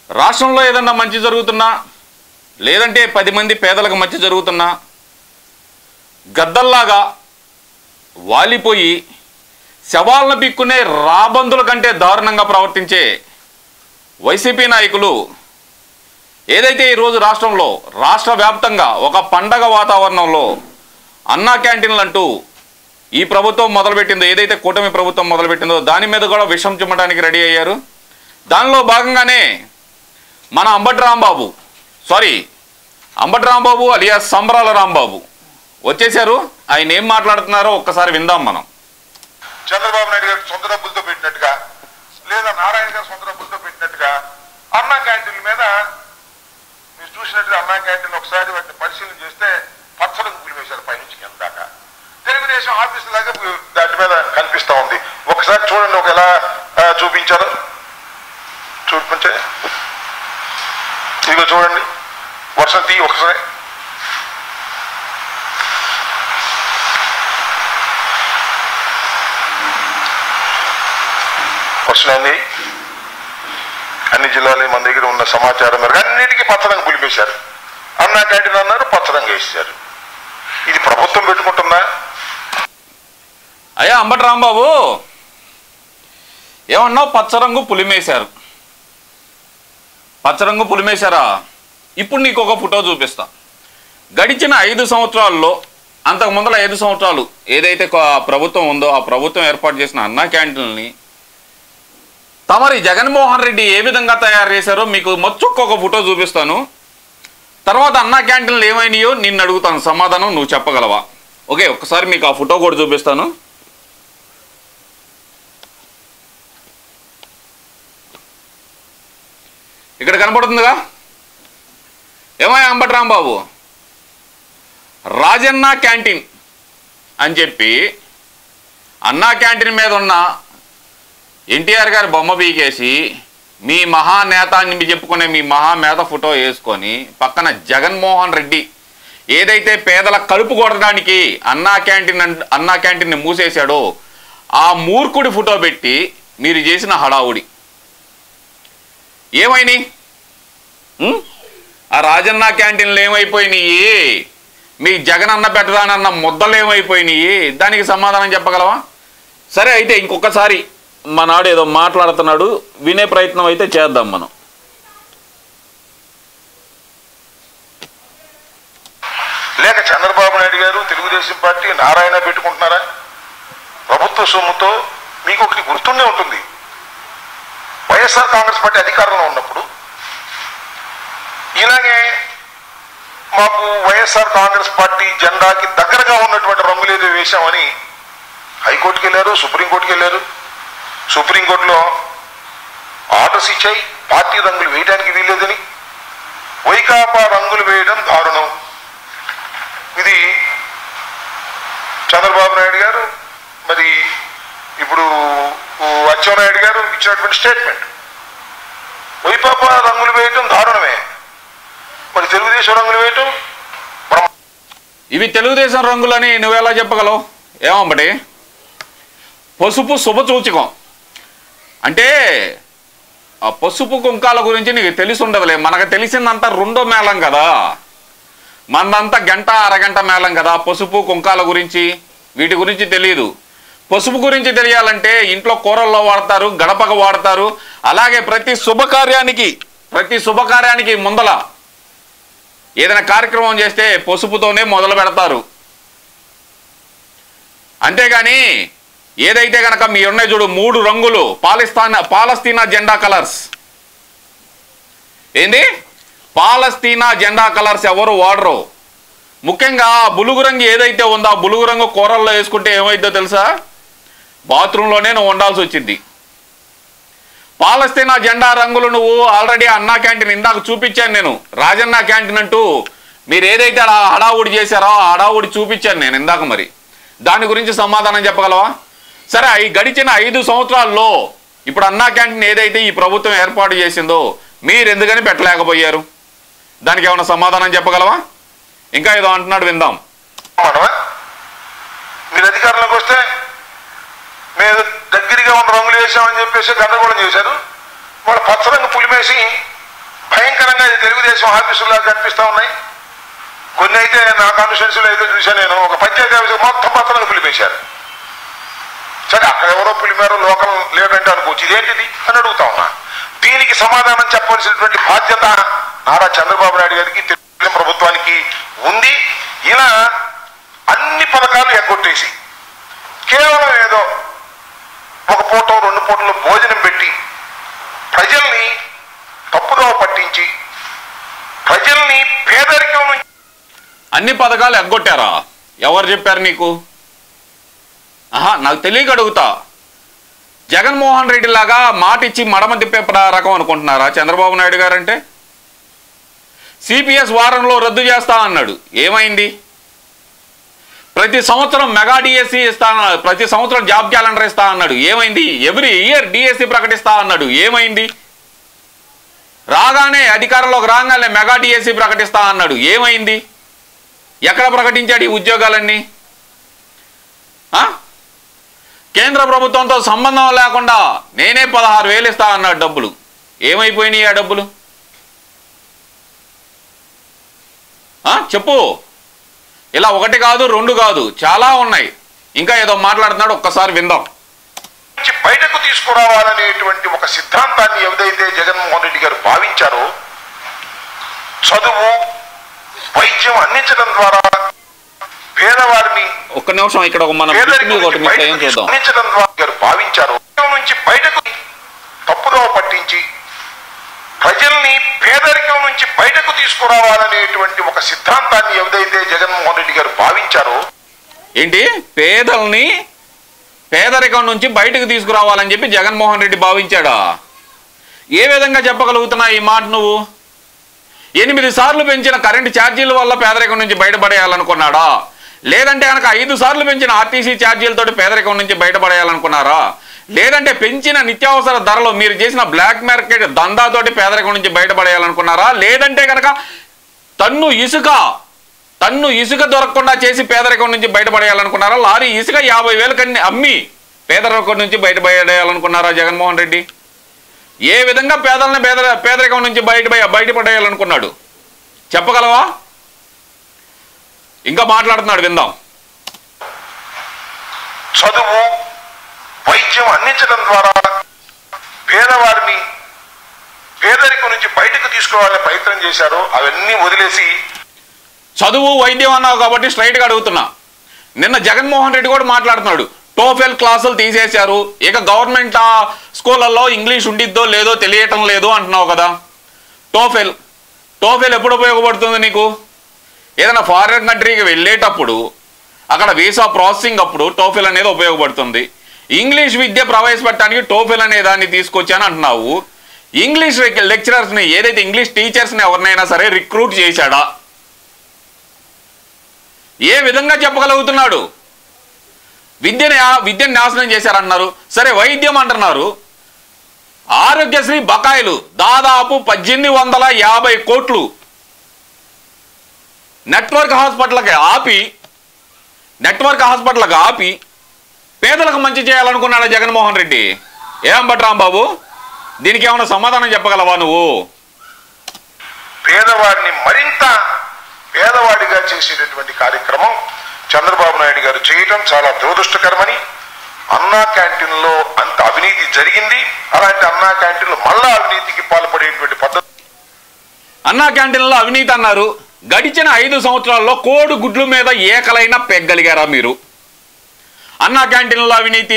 రాష్ట్రంలో ఏదన్నా మంచి జరుగుతున్నా లేదంటే 10 మంది పేదలకు మంచి జరుగుతున్నా గద్దల్లాగా వాలిపోయి శవాలను బిక్కునే రాబందుల కంటే దారుణంగా ప్రవర్తించే వైసీపీ నాయకులు ఏదైతే ఈరోజు రాష్ట్రంలో రాష్ట్ర వ్యాప్తంగా ఒక పండగ వాతావరణంలో అన్నా క్యాంటీన్లు అంటూ ఈ ప్రభుత్వం మొదలుపెట్టిందో, ఏదైతే కూటమి ప్రభుత్వం మొదలుపెట్టిందో దాని మీద కూడా విషం చిమ్మడానికి రెడీ అయ్యారు. దానిలో భాగంగానే మన అంబటి రాంబాబు అలియాస్ సంబరాల రాంబాబు వచ్చేశారు. ఆయన ఏం మాట్లాడుతున్నారో ఒక్కసారి విందాం మనం. చంద్రబాబు నాయుడు గారు సొంత డబ్బులతో పెట్టినట్టుగా లేదా నారాయణ గారు సొంత డబ్బులతో పెట్టినట్టుగా అన్నా క్యాంటీన్ల మీద మీరు చూసినట్టుగా అన్నా క్యాంటీన్ ఒకసారి వాటిని పరిశీలన చేస్తే పచ్చడి గుప్పులు వేశారు పైనుంచి కింద దాకా. తెలుగుదేశం ఆఫీసు లాగా దాటి మీద కనిపిస్తా ఉంది. ఒకసారి చూడండి, ఒక ఎలా చూపించారు చూపించే ఇదిగో చూడండి, వర్షం తీ ఒకసారి. వర్షాన్ని అన్ని జిల్లాలు మన దగ్గర ఉన్న సమాచారం మేరకు అన్నిటికీ పచ్చరంగు పులిపేశారు. అన్నా క్యాంటీన్ అన్నారు, పచ్చరంగు వేసారు. ఇది ప్రభుత్వం పెట్టుకుంటుందా? అయ్యా అంబటి రాంబాబు ఏమన్నావు? పచ్చరంగు పులిమేశారా? ఇప్పుడు నీకు ఒక ఫోటో చూపిస్తా. గడిచిన 5 సంవత్సరాల్లో, అంతకు ముందర 5 సంవత్సరాలు ఏదైతే ప్రభుత్వం ఉందో ఆ ప్రభుత్వం ఏర్పాటు చేసిన అన్నా క్యాంటీన్ని తమరి జగన్మోహన్ రెడ్డి ఏ విధంగా తయారు చేశారో మీకు మొచ్చొక్క ఫోటో చూపిస్తాను. తర్వాత అన్నా క్యాంటీన్లు ఏమైనాయో నిన్ను అడుగుతాను, సమాధానం నువ్వు చెప్పగలవా? ఓకే, ఒక్కసారి మీకు ఆ ఫోటో కూడా చూపిస్తాను. ఇక్కడ కనపడుతుందిగా. ఏమయ్యా అంబటి రాంబాబు, రాజన్న క్యాంటీన్ అని చెప్పి అన్నా క్యాంటీన్ మీద ఉన్న ఎన్టీఆర్ గారి బొమ్మ పీకేసి మీ మహానేత అని చెప్పుకునే మీ మహానేత ఫోటో వేసుకొని పక్కన జగన్మోహన్ రెడ్డి ఏదైతే పేదల కడుపు కొట్టడానికి అన్నా క్యాంటీన్ని మూసేశాడో ఆ మూర్ఖుడి ఫోటో పెట్టి మీరు చేసిన హడావుడి ఏమైనాయి? ఆ రాజన్న క్యాంటీన్లు ఏమైపోయినాయి? మీ జగన్ అన్న పెట్టడానన్న ముద్దలు ఏమైపోయినాయి? దానికి సమాధానం చెప్పగలవా? సరే, అయితే ఇంకొకసారి మనాడు ఏదో మాట్లాడుతున్నాడు, వినే ప్రయత్నం అయితే చేద్దాం మనం. లేక చంద్రబాబు నాయుడు గారు తెలుగుదేశం పార్టీ నారాయణ పెట్టుకుంటున్నారా? ప్రభుత్వ సొమ్ముతో మీకు ఒకటి గుర్తుండే ఉంటుంది. వైఎస్ఆర్ కాంగ్రెస్ పార్టీ అధికారంలో ఉన్నప్పుడు ఇలాగే మాకు వైఎస్ఆర్ కాంగ్రెస్ పార్టీ జెండాకి దగ్గరగా ఉన్నటువంటి రంగులేదో వేశామని హైకోర్టుకి వెళ్ళారు, సుప్రీంకోర్టుకి వెళ్ళారు. సుప్రీంకోర్టులో ఆర్డర్స్ ఇచ్చాయి, పార్టీ రంగులు వేయడానికి వీల్లేదని. వైకాపా రంగులు వేయడం దారుణం. ఇది చంద్రబాబు నాయుడు గారు, మరి ఇప్పుడు అచ్చెన్నాయుడు గారు ఇచ్చినటువంటి స్టేట్మెంట్. వైకాపా రంగులు వేయటం దారుణమే, మరి తెలుగుదేశం రంగులు వేయటం ఇవి తెలుగుదేశం రంగులని నువ్వెలా చెప్పగలవు? ఏమంబటి, పసుపు శుభసూచకం అంటే ఆ పసుపు కుంకాల గురించి నీకు తెలిసి ఉండదులే. మనకు తెలిసిందంతా రెండో మేళం కదా, మనదంతా గంట అరగంట మేళం కదా. పసుపు కుంకాల గురించి వీటి గురించి తెలియదు. పసుపు గురించి తెలియాలంటే ఇంట్లో కూరల్లో వాడతారు, గడపకు వాడతారు. అలాగే ప్రతి శుభకార్యానికి ముందల ఏదైనా కార్యక్రమం చేస్తే పసుపుతోనే మొదలు పెడతారు. అంతేగాని ఏదైతే కనుక మీ ఉన్నాయి చూడు 3 రంగులు పాలస్తీనా జెండా కలర్స్, ఏంది పాలస్తీనా జెండా కలర్స్ ఎవరు వాడరు. ముఖ్యంగా బులుగు రంగు ఏదైతే ఉందో ఆ బులుగు రంగు కూరల్లో వేసుకుంటే ఏమైందో తెలుసా? బాత్రూంలోనే నువ్వు ఉండాల్సి వచ్చింది. పాలస్తీనా జెండా రంగులు నువ్వు ఆల్రెడీ అన్నా క్యాంటీన్ ఇందాక చూపించాను నేను. రాజన్న క్యాంటీన్ అంటూ మీరు ఏదైతే హడావుడి చేశారో ఆ హడావుడి చూపించాను నేను ఇందాక. మరి దాని గురించి సమాధానం చెప్పగలవా? సరే, ఈ గడిచిన 5 సంవత్సరాల్లో ఇప్పుడు అన్నా క్యాంటీన్ ఏదైతే ఈ ప్రభుత్వం ఏర్పాటు చేసిందో మీరు ఎందుకని పెట్టలేకపోయారు? దానికి ఏమైనా సమాధానం చెప్పగలవా? ఇంకా ఏదో అంటున్నాడు, విందాం. మీరు అధికారంలోకి వస్తే మేము దగ్గరగా ఉన్న రంగులు వేసామని చెప్పేసి గందరగోళం చేశారు. వాళ్ళు పచ్చరంగు పులిమేసి తెలుగుదేశం ఆఫీసుల్లాగా కనిపిస్తా ఉన్నాయి. కొన్ని అయితే నా కాన్స్టిట్యున్సీలో అయితే చూశాను నేను, ఒక పంచాయతీ ఆఫీసు మొత్తం పక్కన పిలిపేశారు. సరే అక్కడ ఎవరో పిలిపారో లోకల్ లేదంటే అనుకోవచ్చు, ఇదేంటిది అని అడుగుతా ఉన్నా. దీనికి సమాధానం చెప్పవలసినటువంటి బాధ్యత నారా చంద్రబాబు నాయుడు గారికి, తెలుగుదేశం ప్రభుత్వానికి ఉంది. ఇలా అన్ని పథకాలు ఎగ్గొట్టేసి కేవలం ఏదో ఒక పూట 2 పూటలు భోజనం పెట్టి ప్రజల్ని తప్పుదోవ పట్టించి ప్రజల్ని పేదరికం నుంచి అన్ని పథకాలు ఎగ్గొట్టారా? ఎవరు చెప్పారు నీకు? నాకు తెలియక అడుగుతా. జగన్మోహన్ రెడ్డి లాగా మాట ఇచ్చి మడమ తిప్పే రకం అనుకుంటున్నారా చంద్రబాబు నాయుడు గారు అంటే? సిపిఎస్ వారంలో రద్దు చేస్తా అన్నాడు, ఏమైంది? ప్రతి సంవత్సరం మెగా డిఎస్సి ఇస్తా అన్నాడు, ప్రతి సంవత్సరం జాబ్ క్యాలెండర్ ఇస్తా అన్నాడు, ఏమైంది? ఎవ్రీ ఇయర్ డిఎస్సి ప్రకటిస్తా అన్నాడు, ఏమైంది? రాగానే అధికారంలోకి రాగానే మెగా డిఎస్సి ప్రకటిస్తా అన్నాడు, ఏమైంది? ఎక్కడ ప్రకటించాడు ఈ ఉద్యోగాలన్నీ? కేంద్ర ప్రభుత్వంతో సంబంధం లేకుండా నేనే 16,000 ఇస్తా అన్నాడు, డబ్బులు ఏమైపోయినాయి ఆ డబ్బులు? చెప్పు. ఇలా 1 కాదు 2 కాదు చాలా ఉన్నాయి. ఇంకా ఏదో మాట్లాడుతున్నాడు, ఒక్కసారి విందాం. బయటకు తీసుకురావాలనేటువంటి ఒక సిద్ధాంతాన్ని ఏదైతే జగన్మోహన్ రెడ్డి గారు భావించారో, చదువు వైద్యం అందించడం ద్వారా పేదవారిని ఒక్క నిమిషం ఇక్కడ మనం అందించడం ద్వారా భావించారు నుంచి బయటకు తప్పుదోవ పట్టించి ప్రజల్ని పేదరికం నుంచి బయటకు తీసుకురావాలనేటువంటి ఒక సిద్ధాంతాన్ని ఏదైతే జగన్మోహన్ రెడ్డి గారు భావించారో, ఏంటి పేదల్ని పేదరికం నుంచి బయటకు తీసుకురావాలని చెప్పి జగన్మోహన్ రెడ్డి భావించాడా? ఏ విధంగా చెప్పగలుగుతున్నా ఈ మాట నువ్వు? 8 సార్లు పెంచిన కరెంటు ఛార్జీల వల్ల పేదరికం నుంచి బయటపడేయాలనుకున్నాడా? లేదంటే కనుక 5 సార్లు పెంచిన ఆర్టీసీ ఛార్జీలతోటి పేదరికం నుంచి బయటపడేయాలనుకున్నారా? లేదంటే పెంచిన నిత్యావసర ధరలు మీరు చేసిన బ్లాక్ మార్కెట్ దందాతోటి పేదరికం నుంచి బయటపడేయాలనుకున్నారా? లేదంటే కనుక టన్ను ఇసుక దొరకకుండా చేసి పేదరికం నుంచి బయటపడేయాలనుకున్నారా? లారీ ఇసుక 50,000 కన్ని అమ్మి పేదరికం నుంచి బయటపడేయాలనుకున్నారా జగన్మోహన్ రెడ్డి? ఏ విధంగా పేదల్ని పేదరికం నుంచి బయటపడేయాలనుకున్నాడు చెప్పగలవా? ఇంకా మాట్లాడుతున్నాడు, విందాం. చదువు వైద్యం అందించడం ద్వారా పేదవారిని పేదరికం నుంచి బయటకు తీసుకోవాలని ప్రయత్నం చేశారు. అవన్నీ వదిలేసి చదువు వైద్యం అన్నావు కాబట్టి స్ట్రైట్గా అడుగుతున్నా. నిన్న జగన్మోహన్ రెడ్డి కూడా మాట్లాడుతున్నాడు, టోఫెల్ క్లాసులు తీసేశారు, ఇక గవర్నమెంట్ స్కూళ్ళల్లో ఇంగ్లీష్ ఉండిద్దో లేదో తెలియటం లేదు అంటున్నావు కదా. టోఫెల్ ఎప్పుడు ఉపయోగపడుతుంది నీకు? ఏదైనా ఫారిన్ కంట్రీకి వెళ్ళేటప్పుడు అక్కడ వీసా ప్రాసెసింగ్ అప్పుడు టోఫెల్ అనేది ఉపయోగపడుతుంది. ఇంగ్లీష్ విద్య ప్రవేశపెట్టడానికి టోఫెల్ అనే దాన్ని తీసుకొచ్చాను అంటున్నావు. ఇంగ్లీష్ లెక్చరర్స్ని ఏదైతే ఇంగ్లీష్ టీచర్స్ని ఎవరినైనా సరే రిక్రూట్ చేశాడా? ఏ విధంగా చెప్పగలుగుతున్నాడు? విద్యను నాశనం చేశారన్నారు, సరే వైద్యం అంటున్నారు. ఆరోగ్యశ్రీ బకాయిలు దాదాపు 1850 కోట్లు నెట్వర్క్ హాస్పిటల్కి ఆపి పేదలకు మంచి చేయాలనుకున్నాడు జగన్మోహన్ రెడ్డి. ఏం రాంబాబు, దీనికి ఏమైనా సమాధానం చెప్పగలవా నువ్వు? పేదవాడిని మరింత పేదవాడిగా చేసేటటువంటి కార్యక్రమం చంద్రబాబు నాయుడు గారు చేయటం చాలా దురదృష్టకరమని, అన్నా క్యాంటీన్లో అంత అవినీతి జరిగింది. అలాంటి అన్నా క్యాంటీన్లు మళ్ళా అవినీతికి పాల్పడేటువంటి పద్ధతి. అన్నా క్యాంటీన్లో అవినీతి అన్నారు. గడిచిన 5 సంవత్సరాల్లో కోడి గుడ్ల మీద ఏకలైనా పెగ్గలిగారా మీరు? అన్నా క్యాంటీన్లో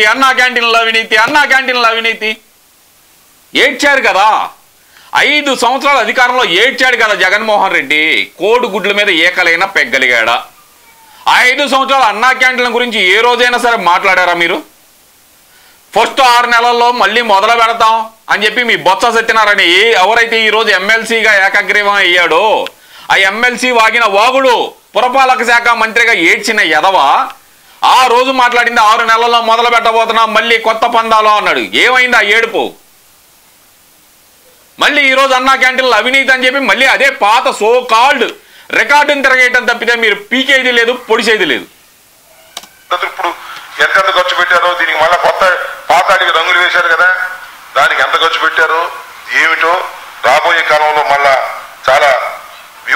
అవినీతి ఏడ్చారు కదా. 5 సంవత్సరాల అధికారంలో ఏడ్చాడు కదా జగన్మోహన్ రెడ్డి. కోడి గుడ్ల మీద ఏకలైనా పెగ్గలిగాడా? 5 సంవత్సరాల అన్నా క్యాంటీన్ల గురించి ఏ రోజైనా సరే మాట్లాడారా మీరు? ఫస్ట్ 6 నెలల్లో మళ్ళీ మొదలు పెడతాం అని చెప్పి మీ బొత్స సత్యనారాయణ ఎవరైతే ఈరోజు ఎమ్మెల్సీగా ఏకగ్రీవం అయ్యాడో ఆ ఎమ్మెల్సీ వాగిన వాగుడు పురపాలక శాఖ మంత్రిగా ఏడ్చిన ఎదవ ఆ రోజు మాట్లాడింది 6 నెలల్లో మొదలు పెట్టబోతున్నాం మళ్ళీ కొత్త పందాలో అన్నాడు. ఏమైంది ఆ ఏడుపు? మళ్ళీ ఈరోజు అన్నా క్యాంటీన్లు అవినీతి అని చెప్పి మళ్ళీ అదే పాత సో కాల్డ్ రికార్డుని తిరగేయటం తప్పితే మీరు పీకేది లేదు, పొడిచేది లేదు. ఇప్పుడు ఎంత ఖర్చు పెట్టారో దీనికి మళ్ళీ కొత్త పాతాడికి రంగులు వేశారు కదా, దానికి ఎంత ఖర్చు పెట్టారో ఏమిటో రాబోయే కాలంలో మళ్ళా చాలా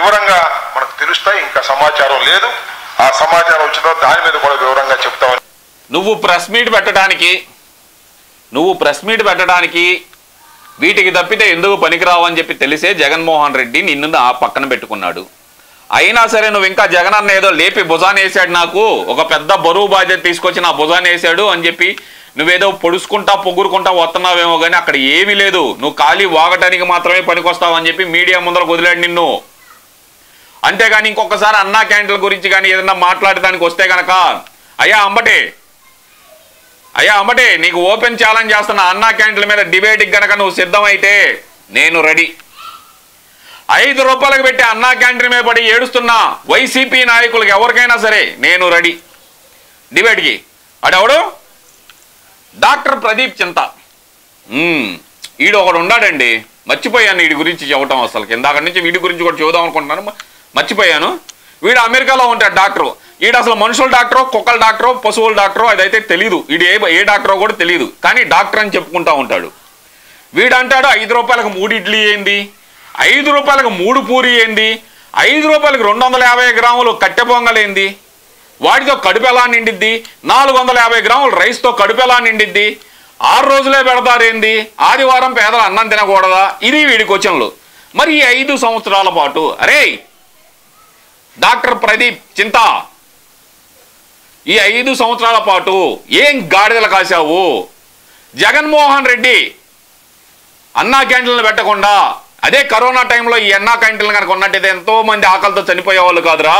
వివరంగా మనకు తెలుస్తాయి. ఇంకా సమాచారం లేదు. ఆ సమాచారం వచ్చిన దాని మీద కూడా వివరంగా చెప్తామని. నువ్వు ప్రెస్ మీట్ పెట్టడానికి వీటికి తప్పితే ఎందుకు పనికిరావు అని చెప్పి తెలిసే జగన్మోహన్ రెడ్డి నిన్ను ఆ పక్కన పెట్టుకున్నాడు. అయినా సరే నువ్వు ఇంకా జగన్ అన్న ఏదో లేపి భుజాన్ని వేసాడు, నాకు ఒక పెద్ద బరువు బాధ్యత తీసుకొచ్చి నా భుజాన్ని వేసాడు అని చెప్పి నువ్వేదో పొడుచుకుంటా పొగురుకుంటా వస్తున్నావేమో కానీ అక్కడ ఏమీ లేదు. నువ్వు ఖాళీ వాగటానికి మాత్రమే పనికొస్తావు అని చెప్పి మీడియా ముందర వదిలాడు నిన్ను. అంతేగాని ఇంకొకసారి అన్నా క్యాంటీన్ల గురించి కానీ ఏదన్నా మాట్లాడటానికి వస్తే కనుక అయ్యా అంబటే నీకు ఓపెన్ ఛాలెంజ్ చేస్తున్న అన్నా క్యాంటీన్ల మీద డిబేట్కి కనుక నువ్వు సిద్ధమైతే నేను రెడీ. 5 రూపాయలకు పెట్టి అన్నా క్యాంటీన్ మీద పడి ఏడుస్తున్నా వైసీపీ నాయకులకు ఎవరికైనా సరే నేను రెడీ డిబేట్కి. అడెవడు? డాక్టర్ ప్రదీప్ చింత. ఈడు ఒకడు ఉన్నాడండి, మర్చిపోయాను వీడి గురించి చెప్పటం. అసలు ఇందాక నుంచి వీడి గురించి కూడా చూద్దాం అనుకుంటున్నాను, మర్చిపోయాను. వీడు అమెరికాలో ఉంటాడు డాక్టరు. వీడు అసలు మనుషుల డాక్టరో కుక్కల డాక్టరో పశువుల డాక్టరో అదైతే తెలీదు. వీడు ఏ డాక్టరో కూడా తెలియదు, కానీ డాక్టర్ అని చెప్పుకుంటా ఉంటాడు. వీడు అంటాడు 5 రూపాయలకు 3 ఇడ్లీ ఏంది, 5 రూపాయలకు 3 పూరి ఏంది, 5 రూపాయలకు 250 గ్రాములు కట్టె పొంగలేంది, వాటితో కడుపు ఎలా నిండిద్ది, 450 గ్రాములు రైస్తో కడుపు ఎలా నిండిద్ది, 6 రోజులే పెడతారేంది, ఆదివారం పేదలు అన్నం తినకూడదా? ఇది వీడి క్వశ్చన్లు. మరి ఈ 5 సంవత్సరాల పాటు అరే డాక్టర్ ప్రదీప్ చింత ఈ 5 సంవత్సరాల పాటు ఏం గాడిదలు కాశావు? జగన్మోహన్ రెడ్డి అన్నా క్యాంటీన్లు పెట్టకుండా అదే కరోనా టైంలో ఈ అన్నా క్యాంటీన్లు కనుక ఉన్నట్టయితే ఎంతో మంది ఆకలితో చనిపోయేవాళ్ళు కాదురా.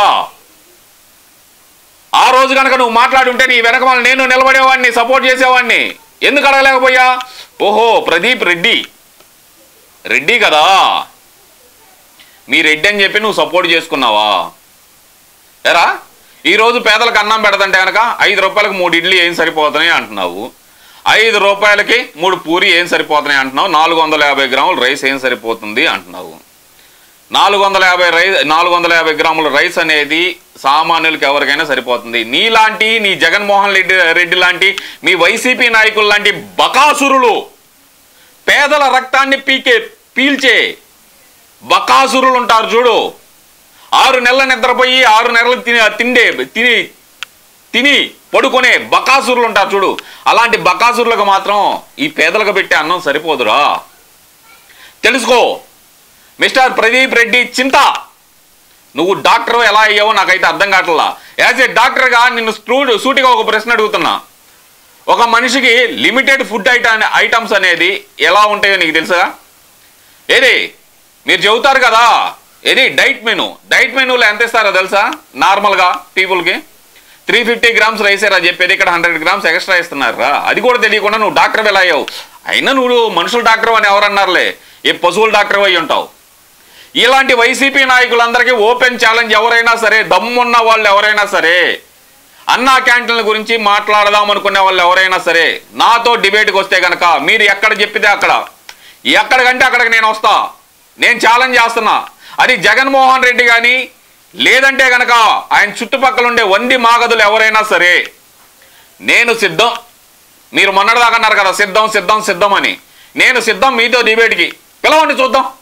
ఆ రోజు కనుక నువ్వు మాట్లాడుంటే నీ వెనక నేను నిలబడేవాడిని, సపోర్ట్ చేసేవాడిని. ఎందుకు అడగలేకపోయా? ఓహో ప్రదీప్ రెడ్డి కదా, మీ రెడ్డి అని చెప్పి నువ్వు సపోర్ట్ చేసుకున్నావా? ఎరా ఈరోజు పేదలకు అన్నం పెడతంటే కనుక 5 రూపాయలకు 3 ఇడ్లీ ఏం సరిపోతున్నాయి అంటున్నావు, 5 రూపాయలకి 3 పూరి ఏం సరిపోతున్నాయి అంటున్నావు, 450 గ్రాములు రైస్ ఏం సరిపోతుంది అంటున్నావు. 450 గ్రాముల రైస్ అనేది సామాన్యులకు ఎవరికైనా సరిపోతుంది. నీ జగన్మోహన్ రెడ్డి లాంటి మీ వైసీపీ నాయకులు లాంటి బకాసురులు, పేదల రక్తాన్ని పీల్చే బకాసురులు ఉంటారు చూడు. 6 నెలల నిద్రపోయి 6 నెలలు తిని పడుకునే బకాసురులు ఉంటారు చూడు. అలాంటి బకాసురులకు మాత్రం ఈ పేదలకు పెట్టే అన్నం సరిపోదురా. తెలుసుకో మిస్టర్ ప్రదీప్ రెడ్డి చింత, నువ్వు డాక్టర్ ఎలా అయ్యావో నాకైతే అర్థం కావట్లా. యాజ్ ఏ డాక్టర్గా నిన్ను సూటిగా ఒక ప్రశ్న అడుగుతున్నా. ఒక మనిషికి లిమిటెడ్ ఫుడ్ ఐటమ్స్ అనేది ఎలా ఉంటాయో నీకు తెలుసా? ఏది మీరు చెబుతారు కదా, ఏది డైట్ మెనూలో ఎంత ఇస్తారో తెలుసా? నార్మల్గా పీపుల్కి 350 గ్రామ్స్ రైసేరా చెప్పేది, ఇక్కడ 100 గ్రామ్స్ ఎక్స్ట్రా ఇస్తున్నారా. అది కూడా తెలియకుండా నువ్వు డాక్టర్ ఎలా అయ్యావు? అయినా నువ్వు మనుషుల డాక్టర్ అని ఎవరన్నారులే, ఏ పశువుల డాక్టర్ అయి ఉంటావు. ఇలాంటి వైసీపీ నాయకులందరికీ ఓపెన్ ఛాలెంజ్, ఎవరైనా సరే దమ్మున్న వాళ్ళు ఎవరైనా సరే, అన్నా క్యాంటీన్ల గురించి మాట్లాడదాం అనుకునే వాళ్ళు ఎవరైనా సరే నాతో డిబేట్కి వస్తే కనుక మీరు ఎక్కడ చెప్పితే అక్కడ, ఎక్కడికంటే అక్కడికి నేను వస్తా. నేను ఛాలెంజ్ చేస్తున్నా. అది జగన్మోహన్ రెడ్డి కానీ లేదంటే కనుక ఆయన చుట్టుపక్కల ఉండే 100 మాగదులు ఎవరైనా సరే నేను సిద్ధం. మీరు మొన్నటిదాకా అన్నారు కదా సిద్ధం అని. నేను సిద్ధం మీతో డిబేట్కి. పిలవండి చూద్దాం.